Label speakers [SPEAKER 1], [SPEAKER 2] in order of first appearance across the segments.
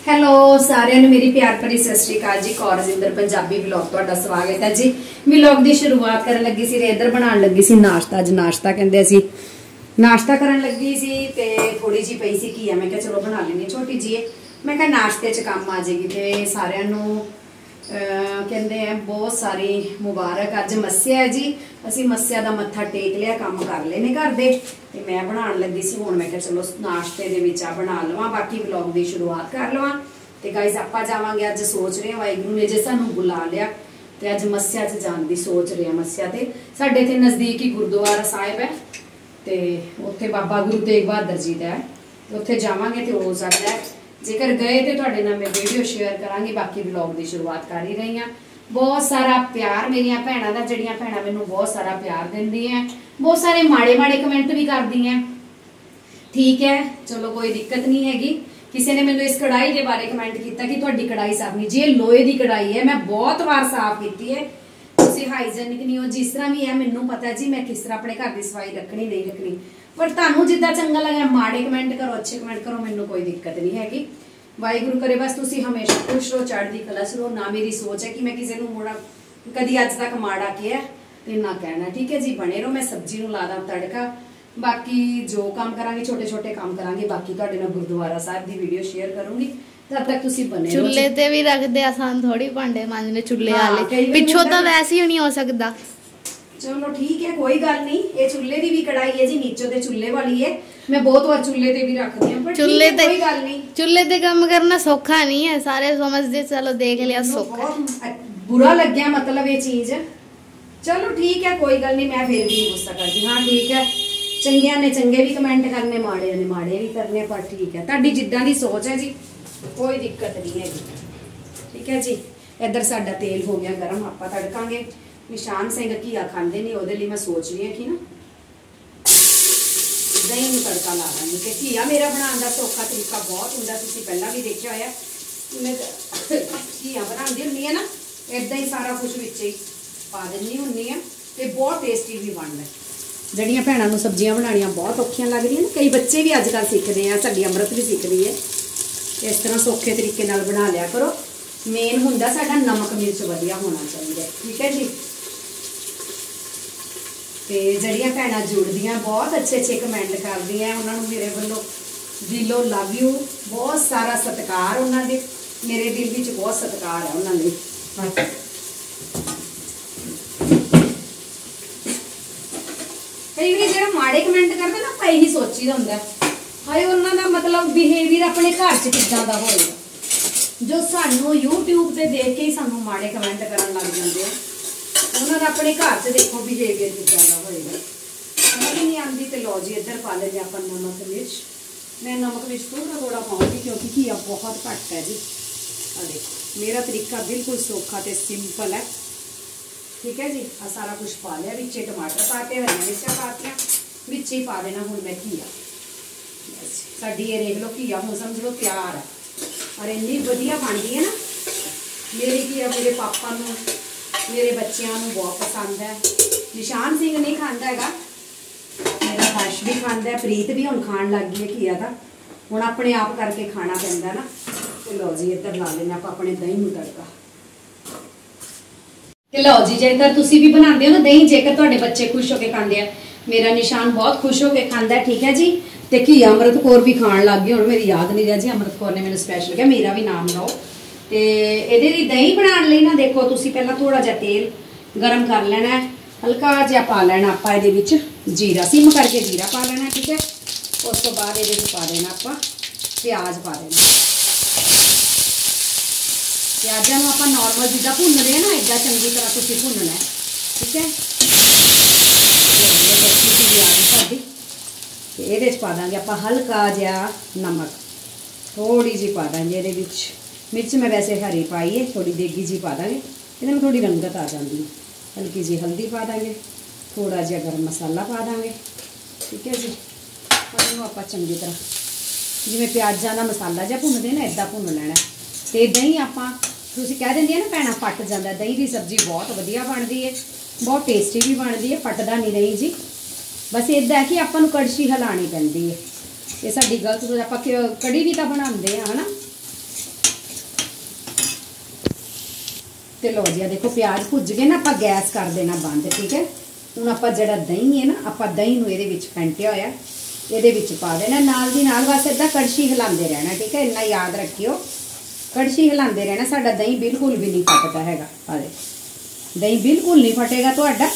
[SPEAKER 1] Hello सारिਆਂ ਨੂੰ मेरी प्यार भरी सत श्री अकाल जी। कौर रजिंदर पंजाबी व्लॉग ਤੁਹਾਡਾ स्वागत है जी। व्लॉग की शुरुआत करन लगी सी, इधर बनाने लगी सी नाश्ता। अज नाश्ता कहंदे सी नाश्ता करन लगी सी ते थोड़ी जी पई सी घी, मैं कहा चलो बना लेनी छोटी जी। मैं कहा नाश्ते च काम आ जाएगी। ते सारिਆਂ ਨੂੰ कहंदे हैं बहुत सारी मुबारक। अज मस्या है जी, असीं मस्या दा मत्था टेक लिया, काम कर लेने घर दे ते मैं बनाने लगी सी। हुण मैं कहा चलो नाश्ते दे विच आ बना लवां, बाकी व्लॉग दी शुरुआत कर लवां। ते गाइस आपां जावांगे, अज सोच रहे वाहिगुरू ने जे सानूं बुला लिया ते अज मस्या च जाण दी सोच रहे हैं। मस्या ते साडे इत्थे नज़दीक ही गुरुद्वारा साहिब है ते उत्थे बाबा गुरु तेग बहादुर जी दा है, उत्थे जावांगे ते हो सकदा है जेकर गए तो तुहाडे नाल मैं वीडियो शेयर करांगी। बाकी व्लॉग की शुरुआत कर ही रही हाँ। बहुत सारा प्यार मेरिया भैणां दा, जिहड़ियां भैणां मैनूं बहुत सारा प्यार दिंदियां, बहुत सारे माड़े माड़े कमेंट भी करदियां। ठीक है, चलो कोई दिक्कत नहीं हैगी। किसी ने मैनूं इस कढ़ाई के बारे कमेंट किया कि तुहाडी कढ़ाई साफ नहीं जी। लोहे की कढ़ाई है, मैं बहुत बार साफ की है। तुसीं हाइजीनिक नहीं हो, जिस तरह भी है मैनूं पता है जी मैं किस तरह अपने घर की सफाई रखनी नहीं रखनी। पर तुहानूं जिद्दां चंगा लगे माड़े कमेंट करो, अच्छे कमेंट करो, मैनूं कोई दिक्कत नहीं हैगी। वाहिगुरू करे बस तुसीं हमेशा खुश रहो, चढ़दी कला च रहो। ना मेरी सोच है कि मैं किसी नूं मोड़ा कदी अज तक माड़ा किया ते ना कहना। ठीक है जी, बने रहो। मैं सब्जी नूं ला दा तड़का, बाकी जो काम करांगे छोटे छोटे काम करांगे। बाकी तुहाडे नाल गुरुद्वारा साहिब दी वीडियो शेयर करूंगी, तब तक तुसीं बने रहो।
[SPEAKER 2] चुल्हे ते भी रखदे आसान थोड़ी भांडे मांजने चुल्हे वाले, पिछों तो वैसे ही नहीं हो सकदा।
[SPEAKER 1] चलो ठीक है, कोई गल नहीं। ये चूल्हे की भी कढ़ाई है जी, नीचों ते चूल्हे वाली है। मैं बहुत बार चूल्हे ते भी रखदी हां, पर
[SPEAKER 2] चूल्हे ते
[SPEAKER 1] कोई गल नहीं।
[SPEAKER 2] चूल्हे ते काम करना सौखा नहीं है, सारे समझदे चलो देख लिया सौखा।
[SPEAKER 1] बुरा लग्या मतलब ये चीज। चलो ठीक है, कोई गल नहीं, मैं फिर भी गुस्सा करदी। हाँ ठीक है, चंगियां ने चंगे भी कमेंट करने, माड़े ने माड़े भी करने, पर ठीक है तुहाडी जिद्दां दी सोच है जी, कोई दिक्कत नहीं हैगी। ठीक है जी, इधर साडा तेल हो गया गर्म, आपां तड़कांगे। निशान सिंह घीआ खांदे नहीं, ਉਹਦੇ ਲਈ मैं सोच रही है कि ना दही ਨੂੰ तड़का ला ਦਾਂਗੀ। ਤੇ ਘੀਆ ਮੇਰਾ ਬਣਾਉਣ ਦਾ ਸੌਖਾ ਤਰੀਕਾ ਬਹੁਤ ਹੁੰਦਾ, ਤੁਸੀਂ ਪਹਿਲਾਂ ਵੀ ਦੇਖਿਆ ਹੋਇਆ। ਮੈਂ ਘੀਆ ਬਣਾਉਂਦੀ ਹੁੰਦੀ ਆ ਨਾ, ਇਦਾਂ ਹੀ ਸਾਰਾ ਕੁਝ ਵਿੱਚ ਹੀ ਪਾ ਦਿੰਦੀ ਹੁੰਦੀ ਆ ਤੇ ਬਹੁਤ ਟੇਸਟੀ ਵੀ ਬਣਦਾ। ਜਿਹੜੀਆਂ ਭੈਣਾਂ ਨੂੰ ਸਬਜ਼ੀਆਂ ਬਣਾਉਣੀਆਂ ਬਹੁਤ ਔਖੀਆਂ ਲੱਗਦੀਆਂ ਨੇ, ਕਈ ਬੱਚੇ ਵੀ ਅੱਜ ਕੱਲ੍ਹ ਸਿੱਖਦੇ ਆ, ਸਾਡੀ ਅੰਮ੍ਰਿਤ ਵੀ ਸਿੱਖਦੀ ਹੈ। ਇਸ ਤਰ੍ਹਾਂ ਸੌਖੇ ਤਰੀਕੇ ਨਾਲ ਬਣਾ ਲਿਆ ਕਰੋ। ਮੇਨ ਹੁੰਦਾ ਸਾਡਾ ਨਮਕ ਮਿਰਚ ਵਧੀਆ ਹੋਣਾ ਚਾਹੀਦਾ। ਠੀਕ ਹੈ ਜੀ। ਤੇ ਜਿਹੜੀਆਂ ਭੈਣਾਂ ਜੁੜਦੀਆਂ ਬਹੁਤ ਅੱਛੇ ਅੱਛੇ ਕਮੈਂਟ ਕਰਦੀਆਂ, ਉਹਨਾਂ ਨੂੰ ਮੇਰੇ ਵੱਲੋਂ ਦਿਲੋਂ ਲਵ ਯੂ, ਬਹੁਤ ਸਾਰਾ ਸਤਿਕਾਰ ਉਹਨਾਂ ਦੇ। ਮੇਰੇ ਦਿਲ ਵਿੱਚ ਬਹੁਤ ਸਤਿਕਾਰ ਹੈ ਉਹਨਾਂ ਲਈ। ਕਈ ਵਾਰੀ ਜਿਹੜਾ ਮਾੜੇ ਕਮੈਂਟ ਕਰਦੇ ਨਾ, ਆਪਾਂ ਇਹੀ ਸੋਚੀਦਾ ਹੁੰਦਾ ਹਾਏ ਉਹਨਾਂ ਦਾ ਮਤਲਬ ਬਿਹੇਵੀਅਰ ਆਪਣੇ ਘਰ 'ਚ ਕਿੱਦਾਂ ਦਾ ਹੋਏਗਾ। ਜੋ ਸਾਨੂੰ YouTube ਤੇ ਦੇਖ ਕੇ ਹੀ ਸਾਨੂੰ ਮਾੜੇ ਕਮੈਂਟ ਕਰਨ ਲੱਗ ਜਾਂਦੇ ਆ, ਉਹਨਾਂ ਦਾ ਆਪਣੇ ਘਰ 'ਚ ਦੇਖੋ ਬਿਹੇਵੀਅਰ ਕਿੱਦਾਂ ਦਾ ਹੋਏਗਾ। ਸਮਝ ਨਹੀਂ ਆਉਂਦੀ ਤੇ ਲਓ ਜੀ ਇੱਧਰ ਪਾ ਲੈਂਦੇ ਆਪਾਂ ਨਮਕ ਮਿਰਚ। मैं नमक मिर्च थोड़ा थोड़ा पाऊँगी क्योंकि घीया बहुत घट है जी। आ देखो मेरा तरीका बिल्कुल सौखा तो सिंपल है। ठीक है जी, आ सारा कुछ पा लिया, विचे टमाटर पाते, हरी मिर्चा पातियाँ, विच ही पा देना हूँ मैं घीया। बस साडी ये देख लो घीया हूँ समझ लो तैयार है। और इन्नी वधिया बनती है ना मेरी घीया, मेरे पापा नूं मेरे बच्चों को बहुत पसंद है। निशान सिंह नहीं खाता है, मेरा हर्ष भी खाता है, प्रीत भी हुण खाण लग गई है घीया। का हुण अपने आप करके खाना पैंदा ना। तो लो जी इधर ला लेना आप अपने दही नूं तड़का। लो जी जेकर तुसीं भी बनाते हो ना दही, जेकर तुहाडे बच्चे खुश होकर खाते हैं, मेरा निशान बहुत खुश होकर खाता है। ठीक है जी। तो घीया अमृत कौर भी खाण लग गई, हुण मेरी याद नहीं रहा जी, अमृत कौर ने मैनूं स्पैशल कहा मेरा भी नाम लो। तो ये दही बनाने लई ना देखो तुसीं पहलां थोड़ा जिहा तेल गर्म कर लेना है, हल्का जिहा पा लेना आपां इहदे विच जीरा, सिम करके जीरा पा लेना। ठीक है, उस तो बाद इहदे विच पा देना आपां प्याज पा देना। प्याज़ां नूं आपां नॉर्मल जिद्दां भुन्नदे आ ना, इदां चंगी तरह तुसीं भुन्नना है। ठीक है, साडी ते इहदे च पा दांगे आपां हल्का जिहा नमक, थोड़ी जी पा देंगे इहदे विच मिर्च। मैं वैसे हरी पाई है, थोड़ी देगी जी पा देंगे, इहदे में थोड़ी रंगत आ जाती है। हल्की जी हल्दी पा देंगे, थोड़ा जिहा गर्म मसाला पा देंगे। ठीक है जी, और इहनूं आपां चंगी तरह जिवें प्याज़ां दा मसाला जिहा भुन्नदे ना इदां भुन्न लैणा। ते दही आपां तुसीं कह दिंदियां ना भैणां फट जांदा, दही की सब्जी बहुत वधिया बनदी है, बहुत टेस्टी भी बनती है, फटदा नहीं दही जी। बस इदां है कि आपां नूं कड़छी हिलानी पैंदी है। ये साडी गलत सोच, आपां कड़ी भी तां बनांदे आ है ना, ਤੇ ਲਓ ਜੀ ਆ ਦੇਖੋ ਪਿਆਜ਼ ਭੁੱਜ ਗਏ ਨਾ, ਆਪਾਂ ਗੈਸ ਕਰ ਦੇਣਾ ਬੰਦ। ਠੀਕ ਹੈ, ਹੁਣ ਆਪਾਂ ਜਿਹੜਾ ਦਹੀਂ ਹੈ ਨਾ, ਆਪਾਂ ਦਹੀਂ ਨੂੰ ਇਹਦੇ ਵਿੱਚ ਫੈਂਟਿਆ ਹੋਇਆ ਇਹਦੇ ਵਿੱਚ ਪਾ ਦੇਣਾ। ਨਾਲ ਦੀ ਨਾਲ ਬਸ ਇੱਦਾਂ ਕੜਛੀ ਹਿਲਾਉਂਦੇ ਰਹਿਣਾ। ਠੀਕ ਹੈ, ਇੰਨਾ ਯਾਦ ਰੱਖਿਓ, ਕੜਛੀ ਹਿਲਾਉਂਦੇ ਰਹਿਣਾ। ਸਾਡਾ ਦਹੀਂ ਬਿਲਕੁਲ ਵੀ ਨਹੀਂ ਫਟਦਾ ਹੈਗਾ। ਆ ਦੇ ਦਹੀਂ ਬਿਲਕੁਲ ਨਹੀਂ ਫਟੇਗਾ ਤੁਹਾਡਾ।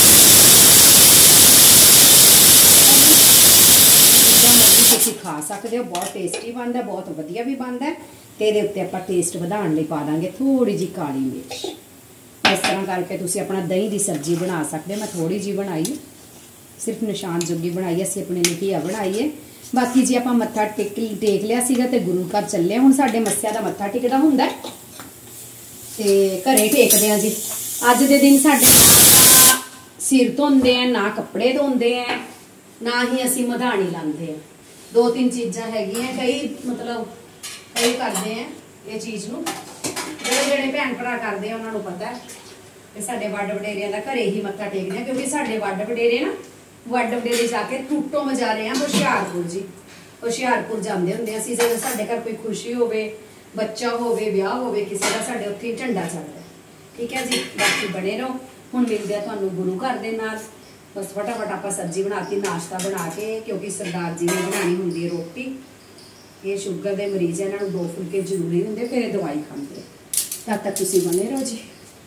[SPEAKER 1] ਤੁਸੀਂ ਖਾ ਸਕਦੇ ਹੋ, ਬਹੁਤ ਟੇਸਟੀ ਬਣਦਾ, ਬਹੁਤ ਵਧੀਆ ਵੀ ਬਣਦਾ। ਤੇ ਇਹਦੇ ਉੱਤੇ ਆਪਾਂ ਟੇਸਟ ਵਧਾਉਣ ਲਈ ਪਾ ਦਾਂਗੇ ਥੋੜੀ ਜੀ ਕਾਲੀ ਮਿਰਚ। ਇਸ ਤਰ੍ਹਾਂ ਕਰਕੇ ਤੁਸੀਂ ਆਪਣਾ ਦਹੀਂ ਦੀ ਸਬਜ਼ੀ ਬਣਾ ਸਕਦੇ ਹੋ। ਮੈਂ ਥੋੜੀ ਜੀ ਬਣਾਈ, ਸਿਰਫ ਨਿਸ਼ਾਨ ਜੋਗੀ ਬਣਾਈ, ਅਸੀਂ ਆਪਣੇ ਲਈ ਘੀਆ ਬਣਾਈ ਹੈ। ਬਾਕੀ ਜੀ ਆਪਾਂ ਮੱਥਾ ਟੇਕ ਲਿਆ ਸੀਗਾ ਤੇ ਗੁਰੂ ਘਰ ਚੱਲੇ। ਹੁਣ ਸਾਡੇ ਮੱਸਿਆ ਦਾ ਮੱਥਾ ਟੇਕਦਾ ਹੁੰਦਾ ਤੇ ਘਰੇ ਟੇਕਦੇ ਆ ਜੀ। ਅੱਜ ਦੇ ਦਿਨ ਸਾਡੇ ਨਾ ਸਿਰ ਧੋਂਦੇ ਆ, ਨਾ ਕੱਪੜੇ ਧੋਂਦੇ ਆ, ਨਾ ਹੀ ਅਸੀਂ ਮਧਾਣੀ ਲਾਉਂਦੇ ਆ। 2-3 ਚੀਜ਼ਾਂ ਹੈਗੀਆਂ। ਕਈ ਮਤਲਬ ਕਈ ਕਰਦੇ ਆ ਇਹ ਚੀਜ਼ ਨੂੰ, ਜਿਹੜੇ ਭੈਣ ਭਰਾ ਕਰਦੇ ਆ ਉਹਨਾਂ ਨੂੰ ਪਤਾ ਹੈ। ਤੇ ਸਾਡੇ ਵੱਡ ਵਡੇਰਿਆਂ ਦਾ ਘਰੇ ਹੀ ਮੱਥਾ ਟੇਕਦੇ ਆ, ਕਿਉਂਕਿ ਸਾਡੇ ਵੱਡ ਵਡੇਰੇ ਨਾ ਵੱਡ ਵਡੇਰੇ ਜਾ ਕੇ ਟੁੱਟੋ ਮਜਾਰੇ ਆ ਹੁਸ਼ਿਆਰਪੁਰ ਜੀ। ਹੁਸ਼ਿਆਰਪੁਰ ਜਾਂਦੇ ਹੁੰਦੇ ਅਸੀਂ ਜਦੋਂ ਸਾਡੇ ਘਰ ਕੋਈ ਖੁਸ਼ੀ ਹੋਵੇ, ਬੱਚਾ ਹੋਵੇ, ਵਿਆਹ ਹੋਵੇ ਕਿਸੇ ਦਾ, ਸਾਡੇ ਉੱਥੇ ਝੰਡਾ ਚੱਲਦਾ। ਠੀਕ ਹੈ ਜੀ, ਬਾਕੀ ਬਣੇ ਰਹੋ। ਹੁਣ ਮਿਲਦੇ ਆ ਤੁਹਾਨੂੰ ਗੁਰੂ ਘਰ ਦੇ ਨਾਲ। ਬਸ ਫਟਾਫਟ ਆਪਾਂ ਸਬਜ਼ੀ ਬਣਾਤੀ, ਨਾਸ਼ਤਾ ਬਣਾ ਕੇ, ਕਿਉਂਕਿ ਸਰਦਾਰ ਜੀ ਨੇ ਬਣਾਉਣੀ ਹੁੰਦੀ ਹੈ ਰੋਟੀ। ਇਹ ਸ਼ੂਗਰ ਦੇ ਮਰੀਜ਼ ਇਹਨਾਂ ਨੂੰ 2 ਫੁਲਕੇ ਜ਼ਰੂਰੀ ਹੁੰਦੇ, ਫਿਰ ਇਹ ਦਵਾਈ ਖਾਂਦੇ। ਤਦ ਤੱਕ ਤੁਸੀਂ ਬਣੇ ਰਹੋ ਜੀ।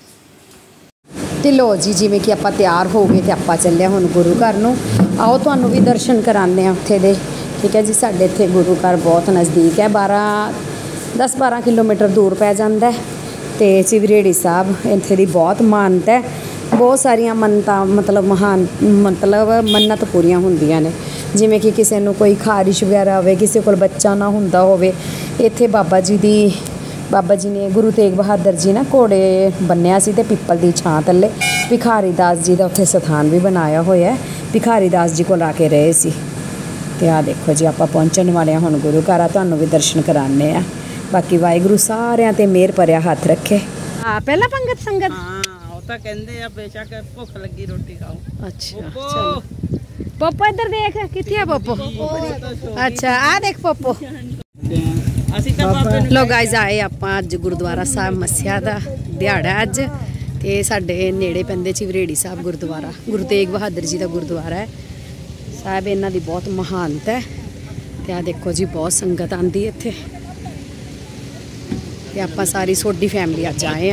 [SPEAKER 1] ਤੇ ਲੋ ਜੀ, ਜਿਵੇਂ ਕਿ ਆਪਾਂ ਤਿਆਰ ਹੋ ਗਏ ਤੇ ਆਪਾਂ ਚੱਲੇ ਹੁਣ ਗੁਰੂ ਘਰ ਨੂੰ। ਆਓ ਤੁਹਾਨੂੰ ਵੀ ਦਰਸ਼ਨ ਕਰਾਉਂਦੇ ਆ ਉੱਥੇ ਦੇ। ਠੀਕ ਹੈ ਜੀ, ਸਾਡੇ ਇੱਥੇ ਗੁਰੂ ਘਰ ਬਹੁਤ ਨਜ਼ਦੀਕ ਹੈ, 10-12 ਕਿਲੋਮੀਟਰ ਦੂਰ ਪੈ ਜਾਂਦਾ। ਤੇ ਚਿਵਰੇੜੀ ਸਾਹਿਬ ਇੱਥੇ ਦੀ ਬਹੁਤ ਮਾਨਤਾ ਹੈ। ਬਹੁਤ ਸਾਰੀਆਂ ਮੰਨਤਾਂ ਮਤਲਬ ਮੰਨਤ ਪੂਰੀਆਂ ਹੁੰਦੀਆਂ ਨੇ। ਜਿਵੇਂ ਕਿ ਕਿਸੇ ਨੂੰ ਕੋਈ ਖਾਰਿਸ਼ ਵਗੈਰਾ ਹੋਵੇ, ਕਿਸੇ ਕੋਲ ਬੱਚਾ ਨਾ ਹੁੰਦਾ ਹੋਵੇ, ਇੱਥੇ ਬਾਬਾ ਜੀ ਨੇ ਗੁਰੂ ਤੇਗ ਬਹਾਦਰ ਜੀ ਨਾ ਘੋੜੇ ਬੰਨਿਆ ਸੀ ਤੇ ਪਿੱਪਲ ਦੀ ਛਾਂ ਥੱਲੇ ਭਿਖਾਰੀ ਦਾਸ ਜੀ ਦਾ ਉੱਥੇ ਸਥਾਨ ਵੀ ਬਣਾਇਆ ਹੋਇਆ। ਭਿਖਾਰੀ ਦਾਸ ਜੀ ਕੋਲ ਆ ਕੇ ਰਹੇ ਸੀ। ਤੇ ਆ ਦੇਖੋ ਜੀ, ਆਪਾਂ ਪਹੁੰਚਣ ਵਾਲੇ ਹਾਂ ਹੁਣ ਗੁਰੂ ਘਰ। ਤੁਹਾਨੂੰ ਵੀ ਦਰਸ਼ਨ ਕਰਾਉਂਦੇ ਆ। ਬਾਕੀ ਵਾਹਿਗੁਰੂ ਸਾਰਿਆਂ ਤੇ ਮਿਹਰ ਭਰਿਆ ਹੱਥ ਰੱਖੇ। ਪਹਿਲਾਂ ਪੰਗਤ ਸੰਗਤ
[SPEAKER 3] ਤਾਂ ਕਹਿੰਦੇ ਆ ਬੇਸ਼ੱਕ ਭੁੱਖ ਲੱਗੀ ਰੋਟੀ ਖਾਓ।
[SPEAKER 1] ਅੱਛਾ ਚਲੋ ਪੋਪੋ ਇੱਧਰ ਦੇਖ, ਕਿੱਥੇ ਆ ਪੋਪੋ? ਅੱਛਾ ਆ ਦੇਖ ਪੋਪੋ।
[SPEAKER 3] ਅਸੀਂ ਤਾਂ ਬਾਬੇ ਨੂੰ
[SPEAKER 1] ਲੋ ਗਾਇਜ਼ ਆਏ ਆਪਾਂ ਅੱਜ ਗੁਰਦੁਆਰਾ ਸਾਹਿਬ ਮੱਸਿਆ ਦਾ ਦਿਹਾੜਾ ਅੱਜ। ਤੇ ਸਾਡੇ ਨੇੜੇ ਪੈਂਦੇ ਚਿਵਰੇੜੀ ਸਾਹਿਬ ਗੁਰਦੁਆਰਾ, ਗੁਰੂ ਤੇਗ ਬਹਾਦਰ ਜੀ ਦਾ ਗੁਰਦੁਆਰਾ ਹੈ ਸਾਹਿਬ। ਇਹਨਾਂ ਦੀ ਬਹੁਤ ਮਹਾਨਤਾ ਹੈ। ਤੇ ਆ ਦੇਖੋ ਜੀ, ਬਹੁਤ ਸੰਗਤ ਆਂਦੀ ਇੱਥੇ। ਤੇ ਆਪਾਂ ਸਾਰੀ ਛੋਟੀ ਫੈਮਿਲੀ ਅੱਜ ਆਏ ਆ।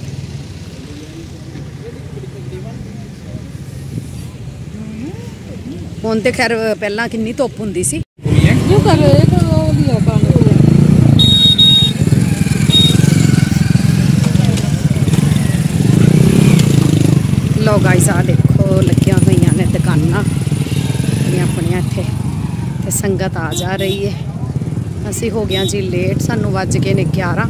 [SPEAKER 1] ਹੁਣ ਤੇ ਖੈਰ ਪਹਿਲਾਂ ਕਿੰਨੀ ਧੁੱਪ ਹੁੰਦੀ ਸੀ। ਲੋ ਗਾਇਸ ਆ ਦੇਖੋ, ਲੱਗੀਆਂ ਹੋਈਆਂ ਨੇ ਦੁਕਾਨਾਂ ਆਪਣੀਆਂ ਇੱਥੇ ਤੇ ਸੰਗਤ ਆ ਜਾ ਰਹੀ ਹੈ। ਅਸੀਂ ਹੋ ਗਿਆ ਜੀ ਲੇਟ, ਸਾਨੂੰ ਵੱਜ ਗਏ ਨੇ 11।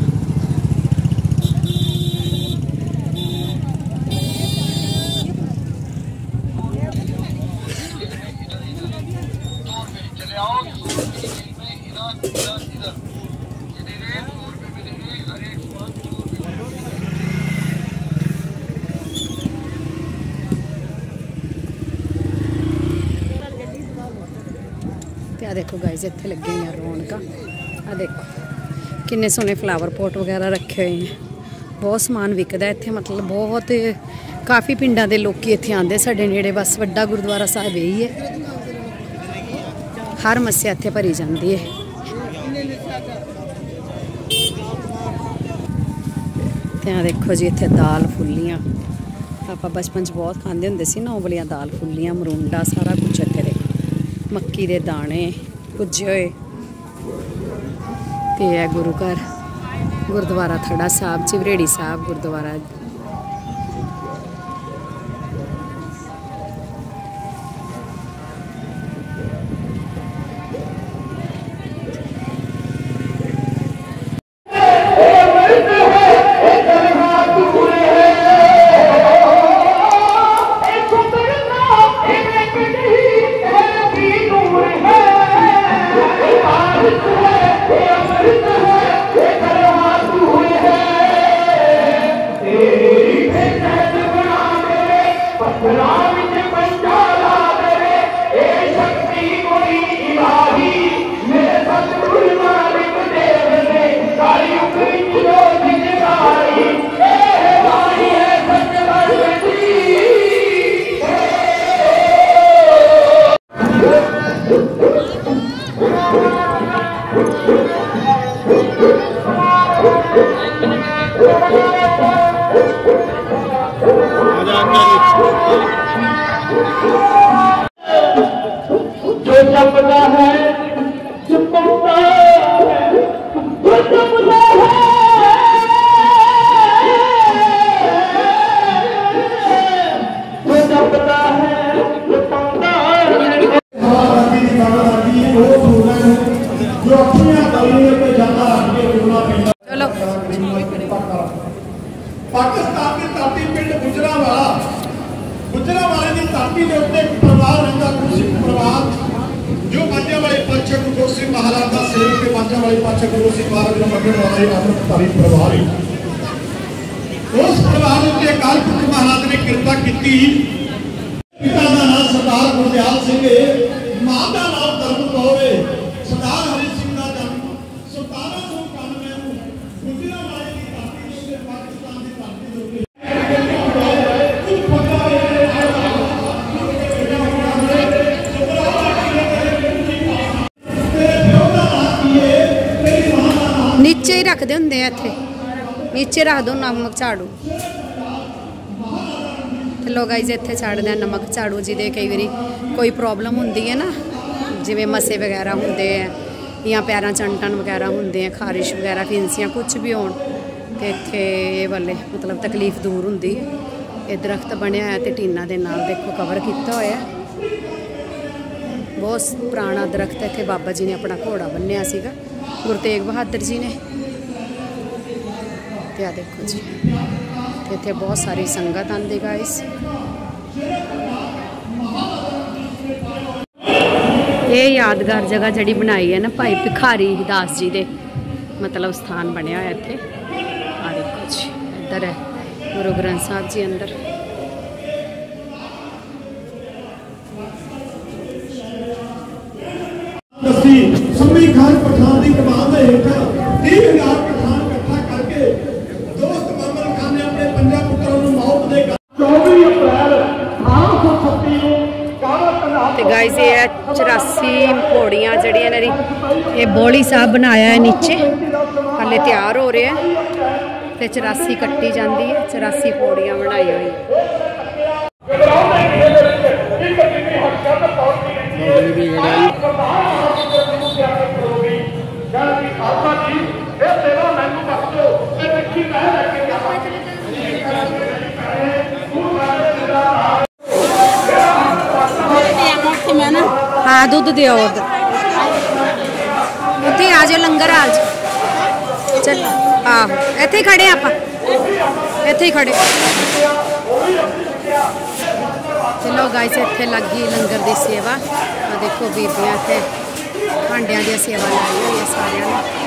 [SPEAKER 1] ਤੇ ਆ ਦੇਖੋ ਗਾਇਜ਼, ਇੱਥੇ ਲੱਗੇ ਹੋਈਆਂ ਰੌਣਕਾਂ। ਆ ਦੇਖੋ ਕਿੰਨੇ ਸੋਹਣੇ ਫਲਾਵਰ ਪੋਟ ਵਗੈਰਾ ਰੱਖੇ ਹੋਏ ਨੇ। ਬਹੁਤ ਸਮਾਨ ਵਿਕਦਾ ਇੱਥੇ, ਮਤਲਬ ਬਹੁਤ ਕਾਫੀ ਪਿੰਡਾਂ ਦੇ ਲੋਕੀ ਇੱਥੇ ਆਉਂਦੇ ਸਾਡੇ ਨੇੜੇ। ਬਸ ਵੱਡਾ ਗੁਰਦੁਆਰਾ ਸਾਹਿਬ ਇਹੀ ਹੈ, ਹਰ ਮੱਸਿਆ ਇੱਥੇ ਭਰੀ ਜਾਂਦੀ ਹੈ। ਤੇ ਆ ਦੇਖੋ ਜੀ, ਇੱਥੇ ਦਾਲ ਫੁੱਲੀਆਂ ਆਪਾਂ ਬਚਪਨ 'ਚ ਬਹੁਤ ਖਾਂਦੇ ਹੁੰਦੇ ਸੀ ਨਾ, ਉਹ ਵਾਲੀਆਂ ਦਾਲ ਫੁੱਲੀਆਂ, ਮਰੂੰਡਾ, ਸਾਰਾ ਕੁਛ ਇੱਥੇ ਦੇਖੋ। ਮੱਕੀ ਦੇ ਦਾਣੇ ਭੁੱਜੇ ਹੋਏ। ਤੇ ਹੈ ਗੁਰੂ ਘਰ, ਗੁਰਦੁਆਰਾ ਥੜਾ ਸਾਹਿਬ, ਚਿਵਰੇੜੀ ਸਾਹਿਬ ਗੁਰਦੁਆਰਾ।
[SPEAKER 4] वाले पासे गुरु सिखार जो मंगल वाला अमृतधारी परिवार है उस परिवार के अकाल पुरख महाराज ने कृपा की। पिता का नाम सरदार गुरदयाल सिंह है, मां का नाम धर्म कौर है। सरदार हरि सिंह का जन्म 1791 में गुजरांवाले की धरती से पाकिस्तान की धरती से
[SPEAKER 1] नीचे ही रखते होंगे इत्थे, नीचे रख दो नमक झाड़ू। लो गाइस इत्थे छड्डदे हैं नमक झाड़ू जिहदे कई बारी कोई प्रॉब्लम होंदी है ना, जिवें मसे वगैरह होंदे है या पैरां चंटन वगैरह होंदे हैं, खारिश वगैरह फिंसियां कुछ भी होण ते इत्थे ये वाले मतलब तकलीफ दूर होंदी है। ये दरख्त बनिया है ते टीना दे नाल देखो कवर किया होया है। बहुत पुराना दरख्त है। इत्थे बाबा जी ने अपना घोड़ा बन्निया सीगा, गुरु तेग बहादुर जी ने। आ देखो जी इत्थे बहुत सारी संगत आंदी गाइस। ये यादगार जगह जड़ी बनाई है ना भाई भिखारी दास जी दे मतलब स्थान बनया है इत्थे। आ देखो जी इधर है गुरु ग्रंथ साहब जी अंदर।
[SPEAKER 4] सम्मी खान पठान की कमान के हेठ 30,000 पठान इकट्ठा करके दोस्त मुहम्मद खान ने अपने 5 पुत्रों को मौत दे 24 अप्रैल 1836 को
[SPEAKER 1] ते गाइस ये 84 पौड़ियां जड़ियां ने ये बौली साहब बनाया है नीचे हाले तैयार हो रहे हैं ते 84 कट्टी जाती है। 84 पौड़ियां बनाई हुई हाँ दूध दियो उत्थे आ जाओ लंगर आ जाओ चल आहो इत्थे ही खड़े आप इत्थे ही खड़े। चलो गाइस इत्थे लगी लंगर की सेवा। देखो बीबियां इत्थे भांडियां दी सेवा लाई हुई है सारियां ने।